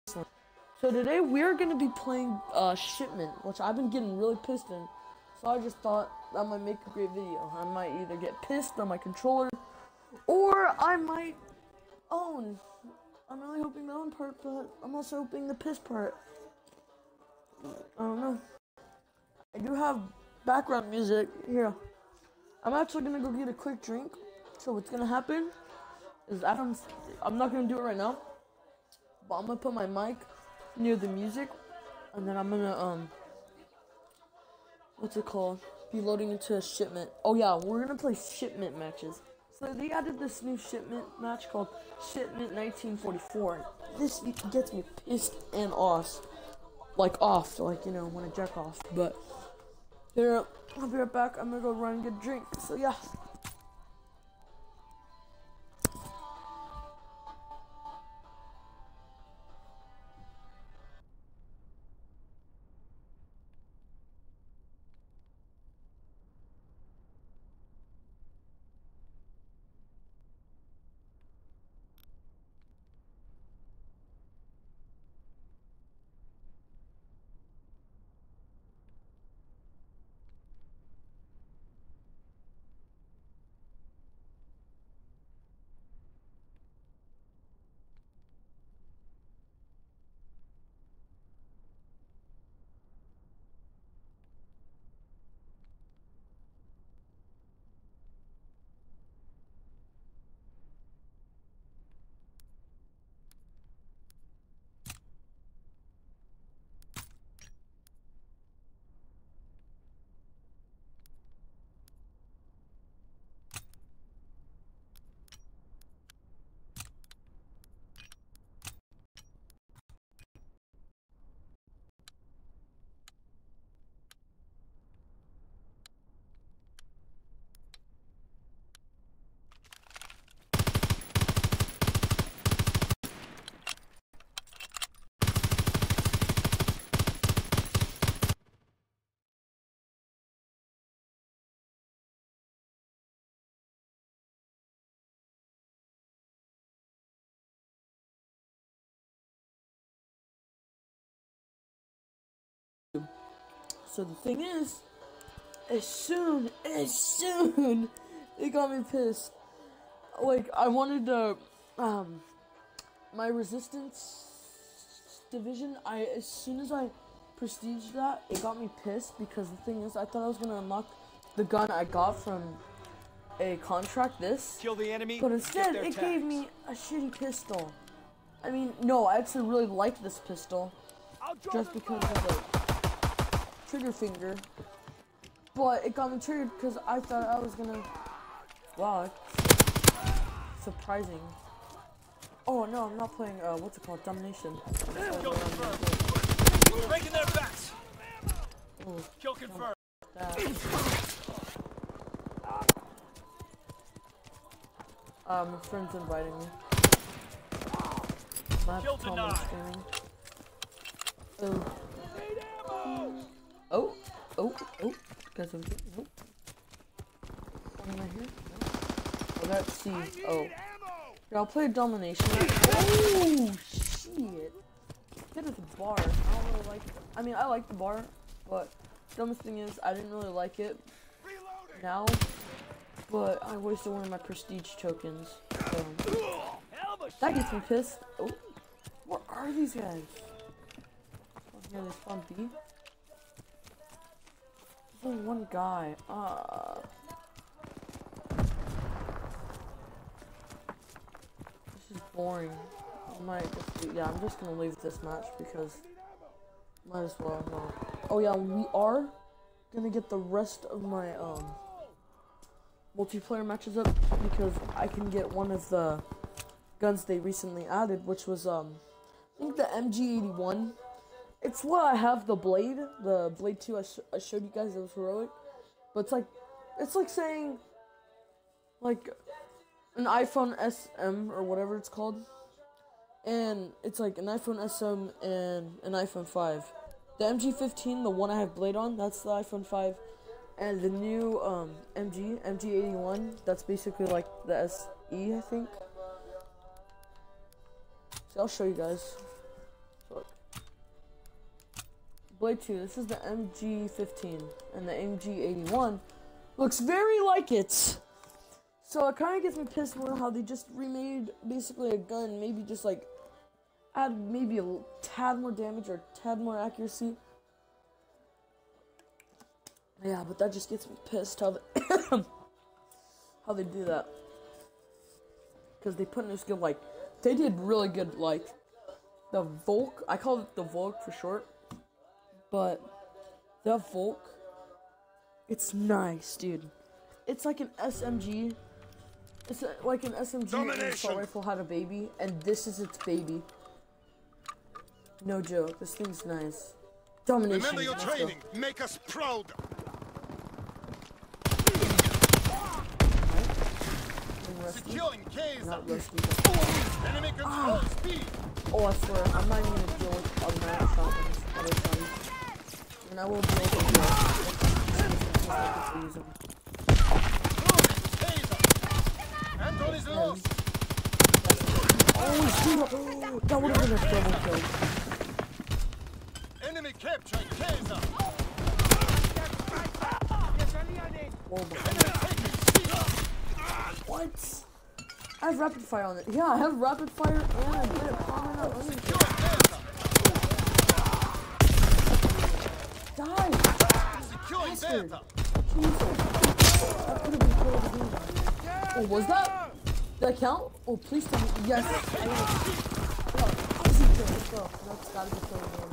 So today we're gonna be playing Shipment, which I've been getting really pissed in. So I just thought that might make a great video. I might either get pissed on my controller, or I might own. I'm really hoping the own part, but I'm also hoping the piss part. I don't know. I do have background music here. I'm actually gonna go get a quick drink. So what's gonna happen is I'm not gonna do it right now, but I'm gonna put my mic near the music, and then I'm gonna what's it called? Be loading into a Shipment. Oh yeah, we're gonna play Shipment matches. So they added this new Shipment match called Shipment 1944. This gets me pissed and off, like you know, when I jack off. But here, I'll be right back. I'm gonna go run and get a drink. So yeah. So the thing is, as soon it got me pissed. Like I wanted to, my resistance division. As soon as I prestiged that, it got me pissed because the thing is, I thought I was gonna unlock the gun I got from a contract. Kill the enemy, but instead it gave me a shitty pistol. I mean, no, I actually really liked this pistol, just because of the trigger finger, but it got me triggered because I thought I was gonna. Wow, it's surprising. Oh no, I'm not playing. What's it called? Domination. Breaking their backs. Ooh, Kill confirmed. My friend's inviting me. Kill denied. Oh. Guys, I'm here. Nope. What am I here? No. Oh, that's C. Oh. Yeah, I'll play Domination. Oh, shit. Hit at the bar. I don't really like it. I mean, I like the bar, but dumbest thing is, I didn't really like it now, but I wasted one of my prestige tokens. So. That gets me pissed. Oh. Where are these guys? Oh, here they spawn B. There's only one guy. This is boring. I might just yeah, I'm just gonna leave this match because might as well. No. Oh yeah, we are gonna get the rest of my multiplayer matches up because I can get one of the guns they recently added, which was I think the MG81. It's what I have, the Blade 2 I showed you guys, that was heroic, but it's like saying like an iPhone SM or whatever it's called, and it's like an iPhone SM and an iPhone 5. The MG15, the one I have Blade on, that's the iPhone 5, and the new MG81, that's basically like the SE, I think. So I'll show you guys. Blade 2, this is the MG15, and the MG81 looks very like it. So it kind of gets me pissed more how they just remade basically a gun, maybe just like add maybe a tad more damage or a tad more accuracy. Yeah, but that just gets me pissed how they, how they do that. Because they put in a skill, like, they did really good, like, the Volk, I call it the Volk for short, but the Volk, it's nice, dude. It's like an SMG, it's like an SMG and an assault rifle had a baby, and this is its baby. No joke, this thing's nice. Domination. Remember your training, make us proud. Securing K's. Not rusty. Enemy control speed. Oh, I swear, I'm not even gonna deal with automatic shotguns. Other guns. And I will deal with them. Use them. Anton is lost. Oh, shoot! That would have been a double kill. Enemy capturing Kaiser. Oh what? I have rapid fire on it. Yeah, I have rapid fire and I get it common up. Die! Bastard! Jesus. That could have been killed again. Oh, was that? Did that count? Oh, please tell me. Yes! I got it. Easy kill. Let's go. That's gotta be killed again.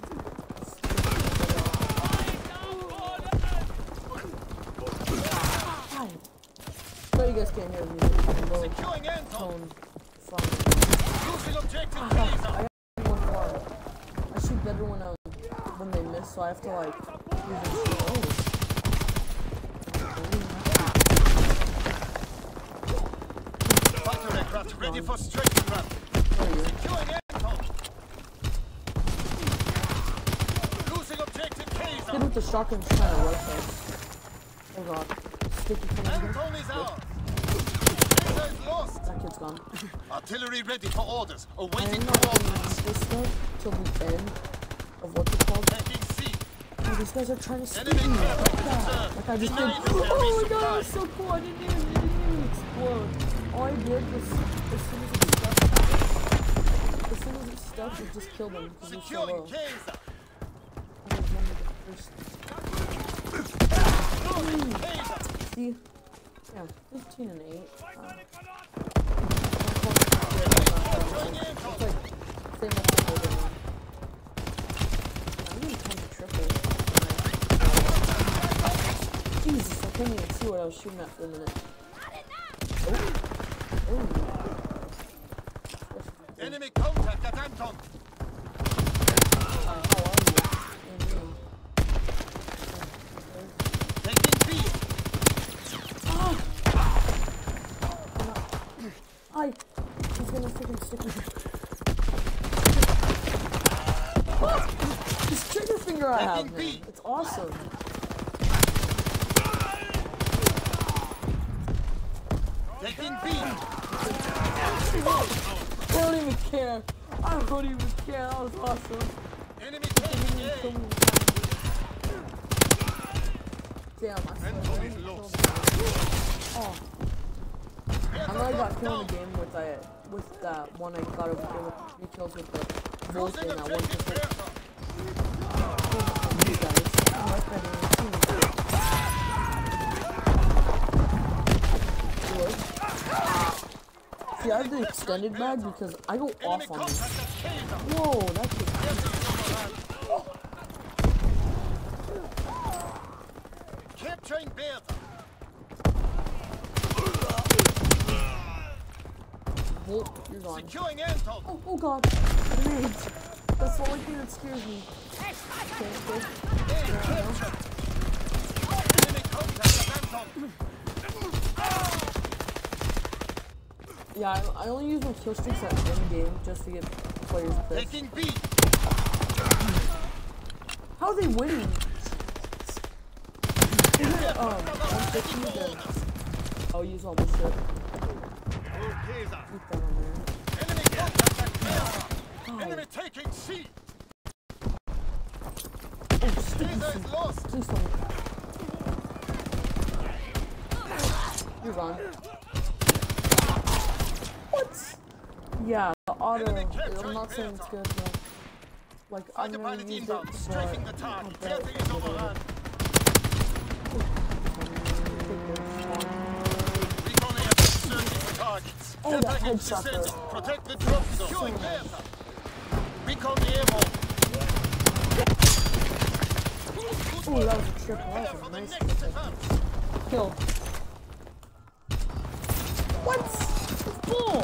So you guys can't hear me. Securing Anton. Losing objective. I got one far. I shoot better when they miss, so I have to like use this. Fighter aircraft ready for straight run. Securing Anton. Losing objective Kaiser. Hit with the shotgun's kind of rough though. Oh god. Sticky coming in. Anton is out. Kaiser is lost. That kid's gone. Artillery ready for orders. I Awaiting am not gonna coordinates. use this stuff till the end of what's it called. Taking C. Oh, these guys are trying to stick Enemy me. contact Like I just did. Denied Oh my enemy god, that was supply. so cool. I didn't even explode. All I did was, as soon as it stuck, it just killed him because he was so Securing low. Kaiser. I was one of the first. See? Yeah, 15 and 8. It's like, same as the older one. I'm gonna come to triple. Jesus, I couldn't even see what I was shooting at for a minute. Oh. Enemy contact at Anton. How are you? Taking B. He's gonna freaking stick me. This trigger finger I have, man. It's awesome. Taking B. I don't even care. I don't even care. That was awesome. Enemy taking So A. many times. Damn, I Anton swear. is lost. Oh. I know I got killed in the game with that one I got over here with 3 kills with the Volk and that 1%. You guys. I like that in the team. See, I have the extended mag because I go off on this. Whoa, that's Capturing Bertha. Volk, you're gone. Securing Anton. Oh god, grenades. That's the only thing that scares me. Okay, good. Enemy contact at Anton. Yeah, I only use my kill streaks at end game just to get players pissed. Taking B. How are they winning? Is it 150 then I'll use all my shit. Keep that on there. Enemy contact at Bertha. Enemy taking C. sticky Caesar seed. is lost. Please tell me. You're gone. What? Yeah, the auto. Enemy I'm capturing not saying it's Bertha. good, but like I've Fighter never pilot used it, inbound, but strafing the I target. bet Delta is overrun. Recon air searching for targets. Oh, Care that package headshot descending. though. Protect the drop zone. Securing Bertha. Recon airborne. Oh, that was a triple. Prepare That for was a the nice next triple. advance. Kill. What? It's full.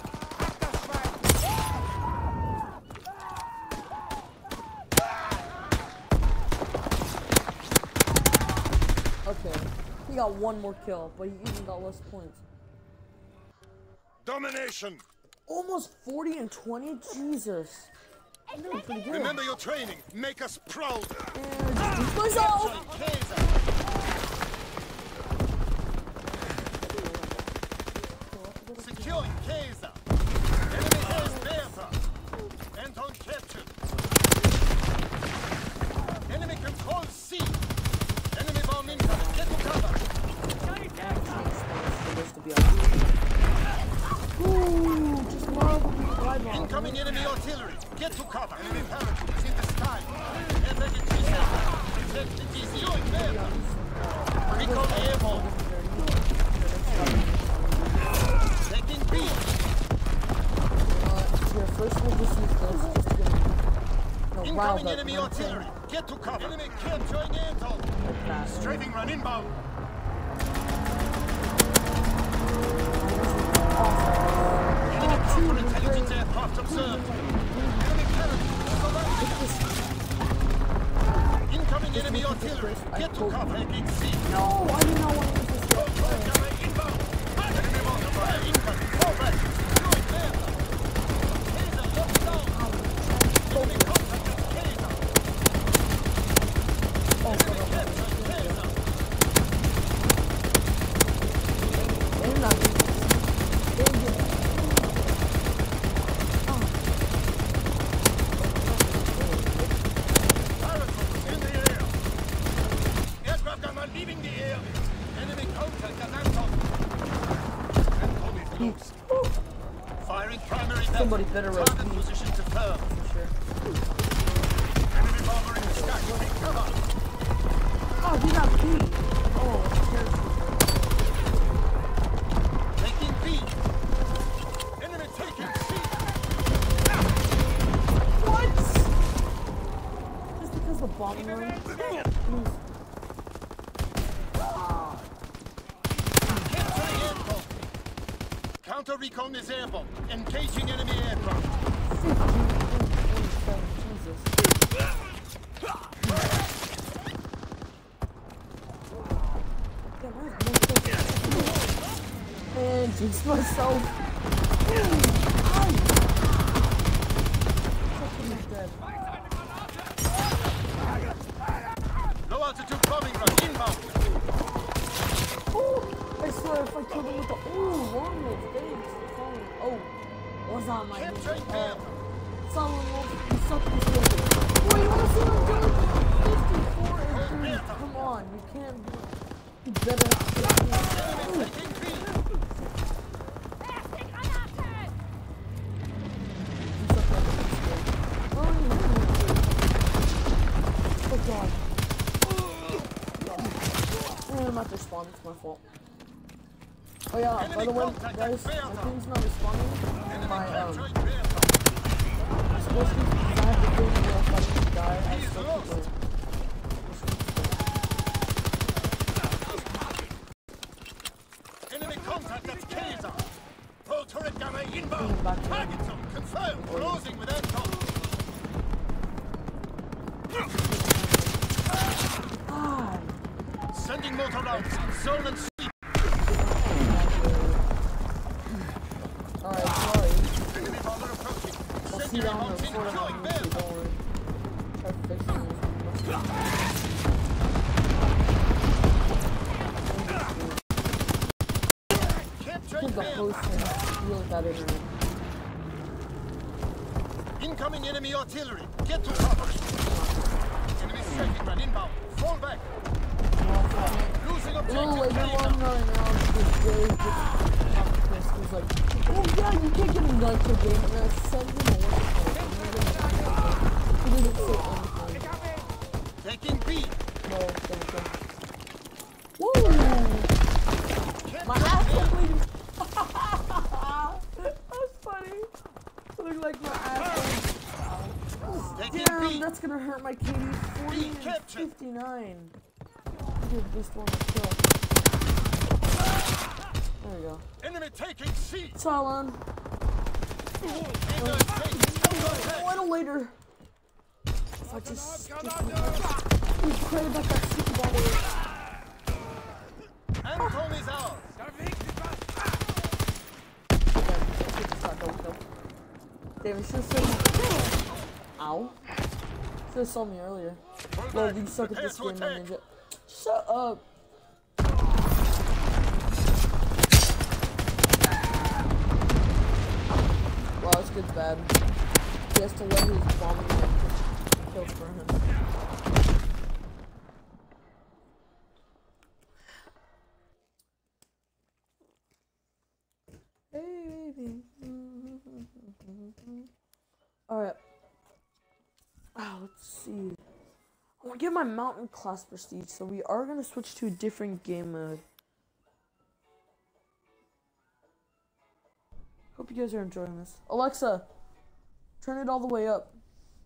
Okay, he got one more kill, but he even got less points. Domination. Almost 40 and 20? Jesus. I'm doing pretty good. Remember your training. Make us proud. And just beat myself! Capturing Caesar. Securing Caesar. Enemy has Bertha. Anton captured. Enemy control C. Enemy bomb incoming. Get to cover. Ooh, just love fly bomb. Incoming enemy artillery. Get to cover. Enemy parachute is in the sky. Attack the GC. Protect the GC. Securing Bertha. Recon airborne. Taking B. Here, first we'll just use this just to get riled Incoming up. enemy You know what I'm saying? artillery. Get to cover. Enemy capturing Anton. Strafing run inbound. Enemy counterintelligence aircraft observed. Enemy cannon. Incoming enemy artillery. Get to cover. Taking C. No, I did not want to use this guy. Gunner inbound. Enemy mortar fire incoming. Fall back. Securing Bertha. Caesar locked down. Enemy contact with Caesar. Enemy capturing Caesar. And nothing. Paratroopers in the air. Aircraft gunner leaving the area. Enemy contact at Anton. Anton is loose. Firing primary weapon. Somebody better Target repeat. position to firm. Sure. Enemy bomber in the sky. Take cover. Oh, he got beat. Oh, Taking B. Enemy taking C. what? Just because the bomb run? Capturing Anton. Counter recon is airborne. Engaging enemy aircraft. 27, Jesus. And jinx myself. Low altitude bombing run inbound. I swear if I killed him with the long wolf, thanks for calling. Oh, was on my Capturing Bertha. Solid wolf, you suck this wolf. Boy, you wanna see what I'm doing? 54 and 30. Come on, you can't do it. You better not get me. Taking B. Oh god. I'm at their spawn, it's my fault. Oh yeah, by the way, guys, my thing's not responding. And my, Capturing Bertha. I'm supposed to, because I have the thing where I'm fighting this guy, I still keep Enemy contact at Caesar. Pro turret gunner inbound. back to Target zone confirmed. Closing with Anton. God. Sending motor rounds. Zone and sweep. Alright, sorry. Enemy bomber approaching. I'll see Sending you on bombs the in. floor Killing on Bertha. YouTube, don't worry. Try fixing this. Capturing The Bertha. host has really bad internet. Incoming enemy artillery. Get to cover. Enemy Striking run inbound. Fall back. Losing A little objective. later on right now because Jay just got pissed. He's like, oh yeah, you can't get a gun per game. And I sent him a link. He didn't say anything. Taking B. No, thank you. Woo! My ass is bleeding. That's funny. Look like my ass. Taking Damn, B. that's gonna hurt my KD. 40 and captured. 59. Dude, this one was kill. There we go. Enemy taking C. Talon. Engage taking. A little later. If I just skip we pray about that stupid ball. Anton is ours. Damn, you should have said. Ow. Should have saw me earlier. Bro, you suck at this game, my ninja. Shut up. Wow, this kid's bad. He has to let his bombing and kills for him. Hey, baby. Alright. Let's see. I want to get my mountain class prestige, so we are going to switch to a different game mode. Hope you guys are enjoying this. Alexa, turn it all the way up.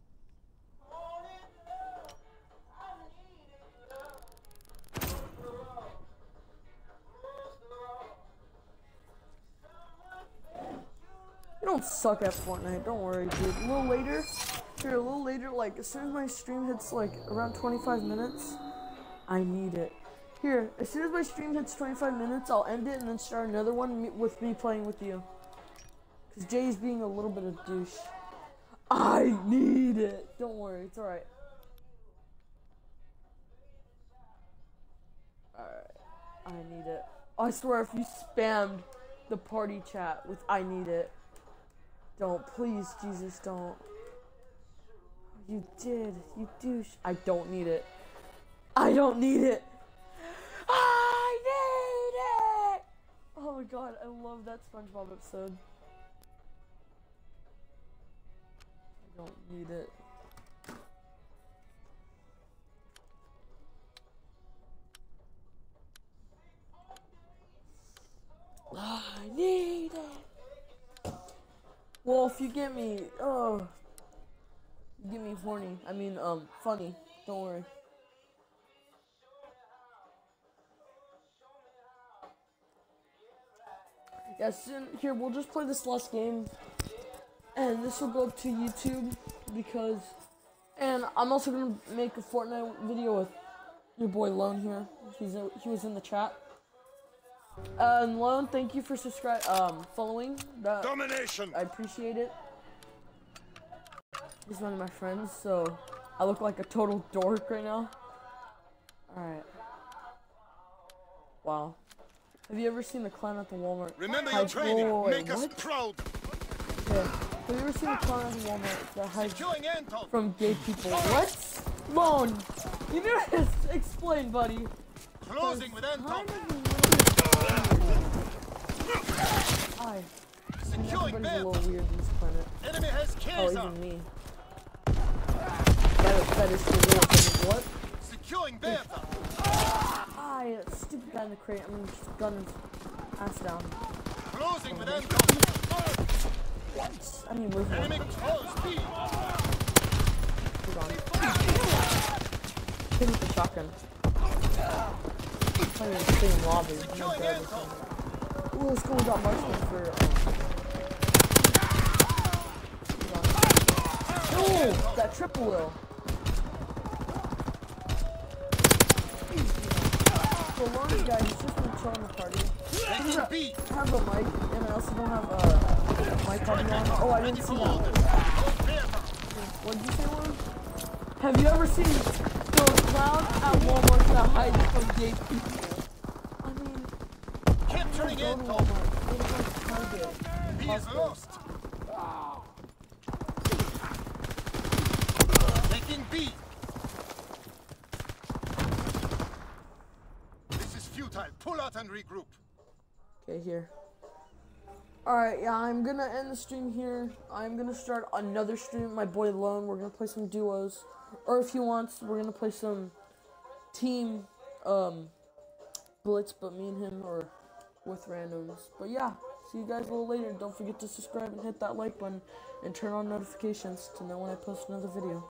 You don't suck at Fortnite, don't worry, dude. A little later, like, as soon as my stream hits, like, around 25 minutes, I need it. Here, as soon as my stream hits 25 minutes, I'll end it and then start another one with me playing with you. Because Jay's being a little bit of douche. I need it! Don't worry, it's alright. Alright, I need it. I swear, if you spammed the party chat with I need it, don't, please, Jesus, don't. You did, you douche. I don't need it. I don't need it. I need it! Oh my god, I love that SpongeBob episode. I don't need it. I need it. Well, if you get me, you get me horny. I mean, funny. Don't worry. Yeah, soon, here, we'll just play this last game. And this will go up to YouTube because, and I'm also gonna make a Fortnite video with your boy Lone here. He was in the chat. And Lone, thank you for following. That Domination. I appreciate it. He's one of my friends, so I look like a total dork right now. Alright. Wow. Have you ever seen the clown at the Walmart? Remember your training. Wait, Make us what? proud. Yeah. Have you ever seen the clown at the Walmart that hides Securing Anton. from gay people? What? Lone! You need to explain, buddy. Closing with Anton. Aye. Securing Everybody's a Bertha. little weird on this planet. Enemy has Oh, Kaiser. even me. That is the real thing. What? Securing Bertha. Aye, that stupid guy in the crate. I'm gonna just gun his ass down. Closing with Anton. What? I mean, where's Enemy one? close B. Hold on. Hit with the shotgun. Playing in the same lobby. Oh my Securing god. Anton. Ooh, let's go with that marksman for, Ooh, that triple will. So Lone guy, he's just been chilling the party. He Taking doesn't B. have a mic, and I also don't have mic audio on. Oh, I didn't see that. What did you say, Lone? Have you ever seen those clowns at Walmart that hide from gay people? I mean, Capturing go to Anton. Walmart. Go to like Target. B is Costco. lost. Taking B. hostile. Pull out and regroup. Okay, here. Alright, yeah, I'm gonna end the stream here. I'm gonna start another stream with my boy Lone. We're gonna play some duos. Or if he wants, we're gonna play some team blitz, but me and him are with randoms. But yeah, see you guys a little later. Don't forget to subscribe and hit that like button and turn on notifications to know when I post another video.